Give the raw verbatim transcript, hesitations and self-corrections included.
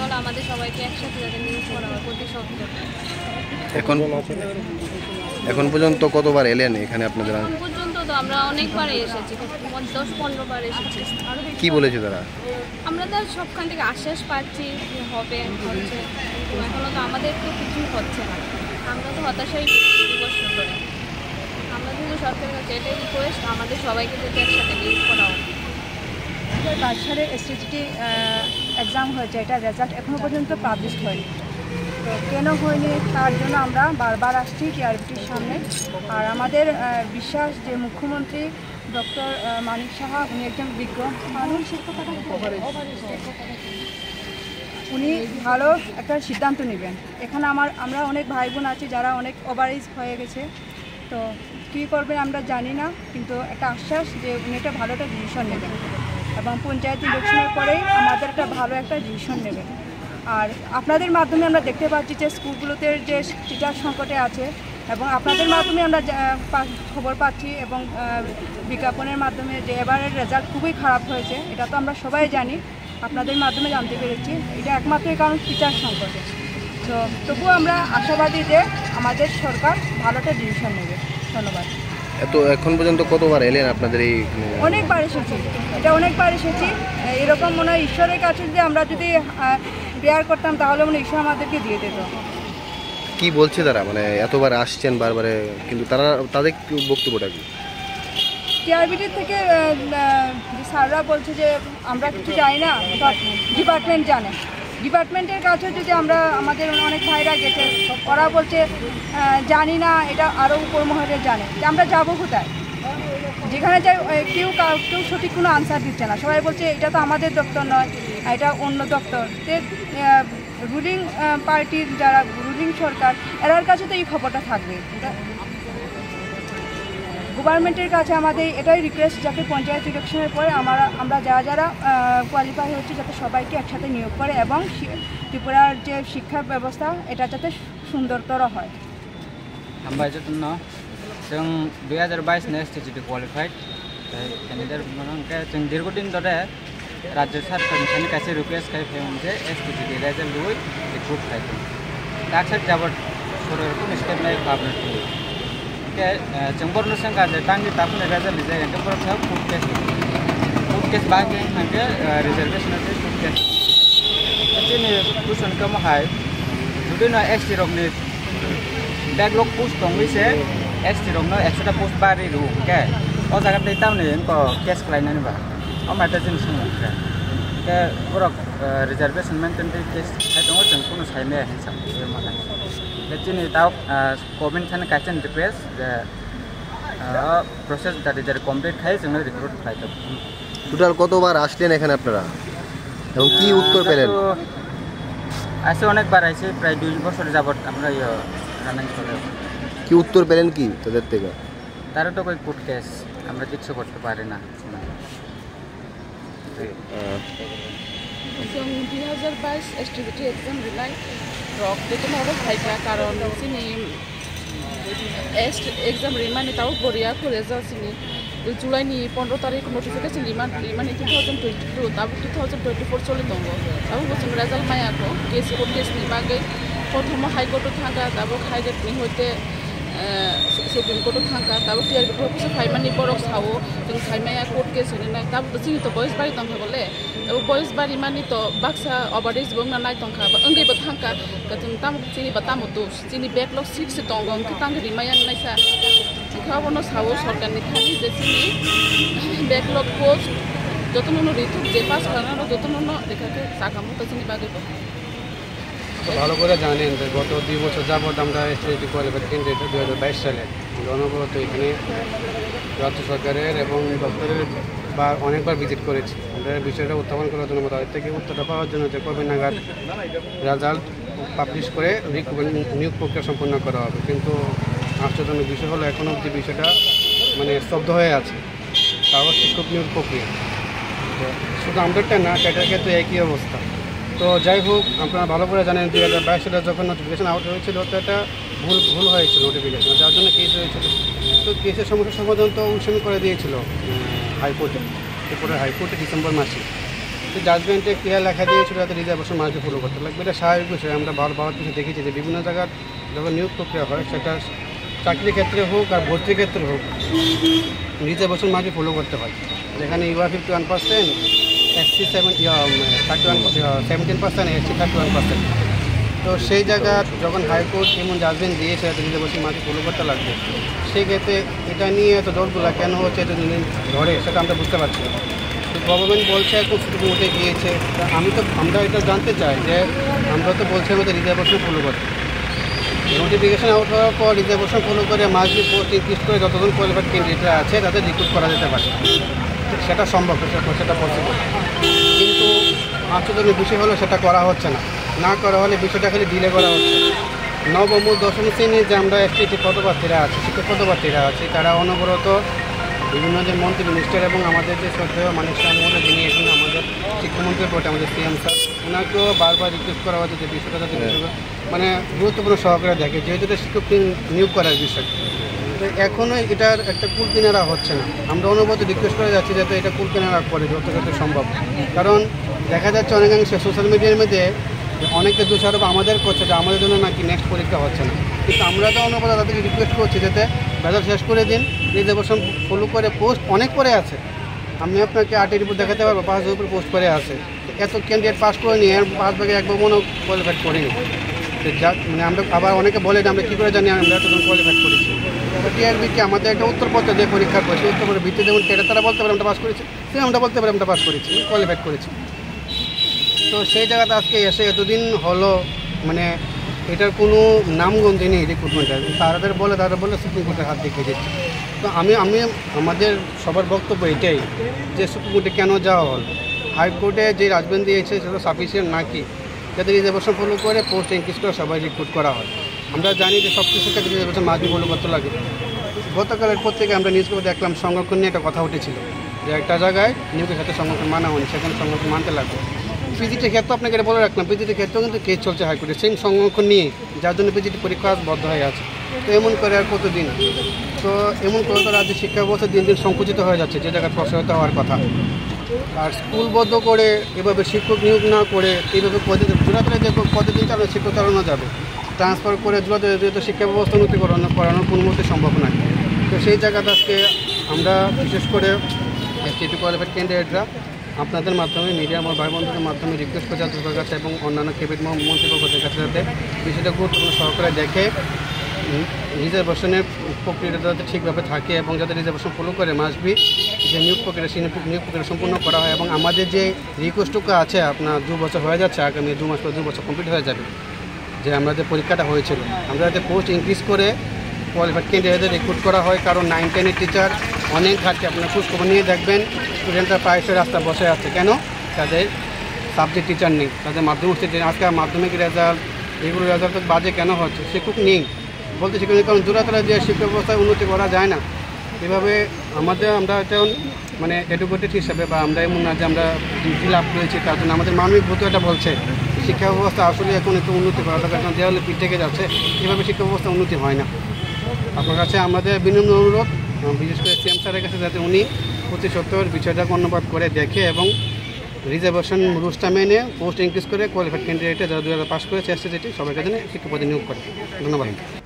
হলো আমাদের সবাইকে একসাথে যাতে নিয়োগ করা হয় প্রতি সপ্তাহে। এখন এখন পর্যন্ত কতবার এলেন এখানে আপনাদের? এখন পর্যন্ত তো আমরা অনেকবার এসেছি, দশ পনেরো বার এসেছি। কি বলেছে তারা? আমরা তো সবখান থেকে আশ্বাস পাচ্ছি হবে হচ্ছে, কিন্তু এখনও তো আমাদের তো কিছুই হচ্ছে না। আমরা তো হতাশাই দু বছর ধরে। আমরা কিন্তু সরকারের কাছে এটাই রিকোয়েস্ট আমাদের সবাইকে যদি একসাথে নিয়োগ করা হয়। বাচ্চাদের এসটিটি এক্সাম হয়েছে, এটা রেজাল্ট এখনও পর্যন্ত পাবলিশ হয়নি। তো কেন হয়নি তার জন্য আমরা বারবার আসছি টিআরবিটির সামনে। আর আমাদের বিশ্বাস যে মুখ্যমন্ত্রী ডক্টর মানিক সাহা উনি একজন বিজ্ঞ মানুষ, উনি ভালো একটা সিদ্ধান্ত নেবেন। এখানে আমার আমরা অনেক ভাই বোন আছি যারা অনেক ওভারেজ হয়ে গেছে, তো কী করবেন আমরা জানি না, কিন্তু একটা আশ্বাস যে উনি একটা ভালো একটা ডিসিশন নেবেন এবং পঞ্চায়েত ইলেকশনের পরেই আমাদের একটা ভালো একটা ডিসিশন নেবেন। আর আপনাদের মাধ্যমে আমরা দেখতে পাচ্ছি যে স্কুলগুলোতে যে টিচার সংকটে আছে, এবং আপনাদের মাধ্যমে আমরা খবর পাচ্ছি এবং বিজ্ঞাপনের মাধ্যমে যে এবারের রেজাল্ট খুবই খারাপ হয়েছে, এটা তো আমরা সবাই জানি, আপনাদের মাধ্যমে জানতে পেরেছি। এটা একমাত্র কারণ টিচার সংকটে। তো তবুও আমরা আশাবাদী যে আমাদের সরকার ভালো একটা ডিসিশন নেবে। ধন্যবাদ। এত এখন পর্যন্ত কতবার এলেন আপনাদের এই? অনেকবার এসেছি, এটা অনেকবার এসেছি। এরকম মনে হয় ঈশ্বরের কাছে যদি আমরা যদি প্রেয়ার করতাম তাহলে মনে ঈশ্বর আমাদেরকে দিয়ে দিত। কি বলছে তারা, মানে এতবার আসছেন বারবারে, কিন্তু তারা তাদের বক্তব্যটা কি? টিআরবিটি থেকে স্যাররা বলছে যে আমরা কিছু জানি না, ডিপার্টমেন্ট জানে। ডিপার্টমেন্টের কাছে যদি আমরা আমাদের অনেক ভাইরা গেছে, ওরা বলছে জানি না, এটা আরও উপর মহলে জানে। আমরা যাবো কোথায়? যেখানে যাই কেউ কেউ সঠিক কোনো আনসার দিচ্ছে না, সবাই বলছে এটা তো আমাদের দপ্তর নয়, এটা অন্য দপ্তর। রুলিং পার্টির যারা রুলিং সরকার, এরার কাছে তো এই খবরটা থাকবে। গভর্নমেন্টের কাছে আমাদের এটাই রিকোয়েস্ট যাতে পঞ্চায়েত ইলেকশনের পরে আমরা আমরা যারা যারা কোয়ালিফাই হচ্ছে যাতে সবাইকে একসাথে নিয়োগ করে এবং ত্রিপুরার যে শিক্ষা ব্যবস্থা এটা যাতে সুন্দরতর হয়। हामबाय जतन जों दुई हजार बाईस ने एसटीजीटी क्वालिफाइड कैंडिडेट मनके जों दीर्घदिन धरे राज्य सरकारनि काছে रिक्वेस्ट खाय जे एसटीजीटी रेजल्ट लुई रिक्रुट खायतो ताकसे जाबत सरकारखौ स्टेप नाय खाबनो के जों बरनो संगा जे टांगि तापने रेजल्ट जे के बरथाव फुड केस फुड केस बागे हांगे रिजर्वेशन जे फुड केस जेने कुशन कम हाय जुदि न एसटी रकनि बैकलॉग पोस्ट दं से एसटी रंनो एकशोटा पोस्ट बारि रु के ओ जागा दै तामने इनको केस खालायनानै बा ओ माथा जों सोङो के बरक रिजर्वेशन मेंटेन दै केस खाय दङ जों कुनु सायने हिसाब बे माने के दिनै दा गभर्नमेन्ट थाने कायचन रिक्वेस्ट जे प्रसेस दा रिजर्व कमप्लीट खाय जों रिक्रुट खायतो টোটাল কতবার আসলেন এখানে আপনারা এবং কি উত্তর পেলেন? আসে অনেকবার আইছে, প্রায় দুই বছর যাবত আমরা কি উত্তর পেলেন কি তাদের থেকে? তারা তো কই কোর্ট কেস, আমরা কিছু করতে পারি না। जों दुई हजार बाईस एसटीजीटी एग्जाम रिलाय रक बेतनहरो फायग्रा कारण जोंनि एग्जाम रिमानि ताव बरिया कलेजा जोंनि जुलाइनि पंद्रह तारिख नटिफिकेशन रिमान रिमानि टू थाउजेंड ट्वेंटी टू ताबो टू थाउजेंड ट्वेंटी फोर चलि दङ ताबो जों रेजाल्ट मायाखौ केस कोर्ट केसनि बागै प्रथम हाइकोर्ट थांगा दाबो हाइकोर्टनि हते सुप्रीम कोर्ट थांगा दाबो टिआरबि अफिस फाइमानि बरक सावो जों फाइमाया कोर्ट केस होनो नाय दाबो जोंनि तो बयस बारि दं बोले बयस बारि मानि तो बाक्सा अबारेज बंग नाय दंखा अंगै बो थांगा गथुम ताम जोंनि बतामो दोस जोंनि बैकलॉग सिक्स दं अंक तांग रिमाया नायसा खावनो सावो सरकारनि खानि जे जोंनि बैकलॉग पोस्ट जतनो रिथु जे पास खानानो जतनो देखाके साकामो तो जोंनि बागै ভালো করে জানেন যে গত দুই বছর যাবত আমরা এসটিজিটি কোয়ালিফাইড ক্যান্ডিডেট দুই হাজার বাইশ সালে অনবরত এখানে রাজ্য সরকারের এবং দপ্তরের বা অনেকবার ভিজিট করেছি। আমরা বিষয়টা উত্থাপন করার জন্য তাদের থেকে উত্তরটা পাওয়ার জন্য যে কবে নাগাদ রেজাল্ট পাবলিশ করে নিয়োগ প্রক্রিয়া সম্পন্ন করা হবে, কিন্তু আশ্চর্যজনক বিষয় হলো এখন অবধি বিষয়টা মানে স্তব্ধ হয়ে আছে। তাও শিক্ষক নিয়োগ প্রক্রিয়া শুধু আমাদেরটা না, সেটার ক্ষেত্রে একই অবস্থা। তো যাই হোক, আপনারা ভালো করে জানেন দুই হাজার বাইশ সালে যখন নোটিফিকেশন আউট হয়েছিল তো এটা ভুল ভুল হয়েছিল নোটিফিকেশন, যার জন্য কেস হয়েছিল। তো কেসের সমস্যার সমাধান তো উৎসব করে দিয়েছিল হাইকোর্টে, ত্রিপুরা হাইকোর্টে ডিসেম্বর মাসে। জাজমেন্টে ক্লিয়ার লেখা দিয়েছিল যাতে রিজার্ভেশন মার্কে ফলো করতে লাগবে, এটা স্বাভাবিক বিষয়। আমরা ভালো ভালো কিছু দেখেছি যে বিভিন্ন জায়গার যখন নিয়োগ প্রক্রিয়া হয়, সেটা চাকরির ক্ষেত্রে হোক আর ভর্তির ক্ষেত্রে হোক, রিজার্ভেশন মার্কে ফলো করতে হয়। যেখানে UR fifty one percent, SC seven thirty one seventeen percent, SC thirty one percent. তো সেই জায়গা যখন হাইকোর্ট এমন জাজমেন্ট দিয়েছে যাতে রিজার্ভেশন মার্কে ফলো করতে লাগবে, সেই ক্ষেত্রে এটা নিয়ে এত দৌড়গুলা কেন হচ্ছে এত দিন ধরে, সেটা আমরা বুঝতে পারছি না। গভর্নমেন্ট বলছে এখন সুপ্রিম কোর্টে গিয়েছে, আমি তো আমরা এটা জানতে চাই যে আমরা তো বলছি আমাদের রিজার্ভেশন ফলো করতে। নোটিফিকেশন আউট হওয়ার পর রিজার্ভেশন ফলো করে মার্কলি পোস্ট ইনক্রিজ করে যতজন কোয়ালিফাইড ক্যান্ডিডেটরা আছে তাদের রিক্রুট করা যেতে পারে, সেটা সম্ভব, সেটা পসিবল। কিন্তু আশ্চর্যজনক বিষয় হলো সেটা করা হচ্ছে না। না করা হলে বিষয়টা খালি ডিলে করা হচ্ছে। নবম ও দশম শ্রেণীর যে আমরা এসটি পদপ্রার্থীরা আছি, শিক্ষক পদপ্রার্থীরা আছি, তারা অনবরত বিভিন্ন যে মন্ত্রী মিনিস্টার এবং আমাদের যে শ্রদ্ধেয় মানুষ মধ্যে যিনি এখন আমাদের শিক্ষামন্ত্রী পটে আমাদের সিএম স্যার, ওনাকেও বারবার রিকোয়েস্ট করা হচ্ছে যে বিষয়টা যাতে মানে গুরুত্বপূর্ণ সহকারে দেখে, যেহেতু এটা শিক্ষক নিয়োগ করার বিষয়। তো এখনও এটার একটা কুল কিনারা হচ্ছে না। আমরা অনবরত রিকোয়েস্ট করে যাচ্ছি যাতে এটা কুল কিনারা করে যত যত সম্ভব। কারণ দেখা যাচ্ছে অনেকাংশে সোশ্যাল মিডিয়ার মধ্যে অনেকে দোষারোপ আমাদের করছে যে আমাদের জন্য নাকি নেক্সট পরীক্ষা হচ্ছে না, কিন্তু আমরা তো অনবরত তাদেরকে রিকোয়েস্ট করছি যাতে রেজাল্ট শেষ করে দিন, রিজার্ভেশন ফলো করে পোস্ট অনেক করে আছে। আমি আপনাকে আটের উপর দেখাতে পারবো, পাঁচ উপর পোস্ট করে আছে। এত ক্যান্ডিডেট পাস করে নিয়ে পাঁচ ভাগে এক মনে কোয়ালিফাইড করিনি। যা মানে আমরা আবার অনেকে বলে যে আমরা কী করে জানি আমরা এতজন কোয়ালিফাইড করেছি। তো টিআরবিকে আমাদের একটা উত্তরপত্র যে পরীক্ষা করেছি, উত্তরপত্রের ভিত্তিতে যেমন এটা তারা বলতে পারে আমরা পাস করেছি, সে আমরা বলতে পারি আমরা পাস করেছি, কোয়ালিফাইড করেছি। তো সেই জায়গাতে আজকে এসে এতদিন হলো মানে এটার কোনো নামগন্ধি নেই রিক্রুটমেন্টের। তাদের বলে তারা বলে সুপ্রিম কোর্টের হাত দেখিয়ে দিচ্ছে। তো আমি আমি আমাদের সবার বক্তব্য এটাই যে সুপ্রিম কোর্টে কেন যাওয়া হল, হাইকোর্টে যে রাজবেন্দি দিয়েছে সেটা সাফিসিয়েন্ট নাকি যাতে রিজার্ভেশন ফলো করে পোস্ট ইনক্রিজ করে সবাই রিক্রুট করা হয়। আমরা জানি যে সব কিছুর ক্ষেত্রে রিজার্ভেশন মার্জিন ফলো করতে লাগে। গতকালের পর থেকে আমরা নিউজ পেপারে দেখলাম সংরক্ষণ নিয়ে একটা কথা উঠেছিল যে একটা জায়গায় নিয়োগের ক্ষেত্রে সংরক্ষণ মানা হয়নি, সেখানে সংরক্ষণ মানতে লাগবে। পিজিটির ক্ষেত্রে আপনাকে এটা বলে রাখলাম, পিজিটির ক্ষেত্রেও কিন্তু কেস চলছে হাইকোর্টে সেম সংরক্ষণ নিয়ে, যার জন্য পিজিটি পরীক্ষা বদ্ধ হয়ে আছে। তো এমন করে আর কতদিন, তো এমন করে তো রাজ্যের শিক্ষা ব্যবস্থা দিন দিন সংকুচিত হয়ে যাচ্ছে, যে জায়গায় প্রসারিত হওয়ার কথা। আর স্কুলবদ্ধ করে এভাবে শিক্ষক নিয়োগ না করে এইভাবে পদে জোড়াতলে যে কতদিন চালানো শিক্ষক চালানো যাবে, ট্রান্সফার করে জোড়াতলে যেহেতু শিক্ষা ব্যবস্থা উন্নতি করানো করানোর কোনো মতে সম্ভব নয়। তো সেই জায়গাতে আজকে আমরা বিশেষ করে এসটি কোয়ালিফাইড ক্যান্ডিডেটরা আপনাদের মাধ্যমে মিডিয়া আমার ভাই বন্ধুদের মাধ্যমে রিকোয়েস্ট করছে আপনাদের কাছে এবং অন্যান্য ক্যাবিনেট মন্ত্রীবর্গদের কাছে যাতে বিষয়টা গুরুত্বপূর্ণ সহকারে দেখে রিজার্ভেশনের প্রক্রিয়াটা যাতে ঠিকভাবে থাকে এবং যাতে রিজার্ভেশন ফলো করে মাসবি যে নিয়োগ প্রক্রিয়া সেই নিয়োগ প্রক্রিয়া সম্পূর্ণ করা হয়। এবং আমাদের যে রিকোয়েস্টটুকু আছে আপনার দু বছর হয়ে যাচ্ছে, আগামী দু মাস পরে দু বছর কমপ্লিট হয়ে যাবে, যে আমরা যে পরীক্ষাটা হয়েছিল আমরা যাতে পোস্ট ইনক্রিজ করে কোয়ালিফাইড ক্যান্ডিডেটদের রিক্রুট করা হয়। কারণ নাইন টেনের টিচার অনেক ঘাটতি, আপনার খোঁজখবর নিয়ে দেখবেন স্টুডেন্টরা প্রায়শই রাস্তা বসে আছে। কেন? তাদের সাবজেক্ট টিচার নেই, তাদের মাধ্যমিক আজকে মাধ্যমিক রেজাল্ট এগুলো রেজাল্ট বাজে কেন হচ্ছে, শিক্ষক নেই বলতে শিক্ষক নেই। কারণ জোড়াতলা যে শিক্ষা ব্যবস্থায় উন্নতি করা যায় না এভাবে। আমাদের আমরা এখন মানে এডুকেটেড হিসাবে বা আমরা এমন না যে আমরা ডিগ্রি লাভ করেছি তার জন্য আমাদের মানবিক বোধ এটা বলছে শিক্ষা ব্যবস্থা আসলে এখন একটু উন্নতি করা দরকার। কারণ দেওয়ালে পিঠ থেকে যাচ্ছে, এভাবে শিক্ষা ব্যবস্থা উন্নতি হয় না। আপনার কাছে আমাদের বিনম্র অনুরোধ, বিশেষ করে সিএম স্যারের কাছে যাতে উনি প্রতি সপ্তাহের বিষয়টাকে অন্যপাত করে দেখে এবং রিজার্ভেশন রুলসটা মেনে পোস্ট ইনক্রিজ করে কোয়ালিফাইড ক্যান্ডিডেটে যারা দু হাজার পাস করেছে এসএসসি সবাইকে যেন শিক্ষা পদে নিয়োগ করে। ধন্যবাদ।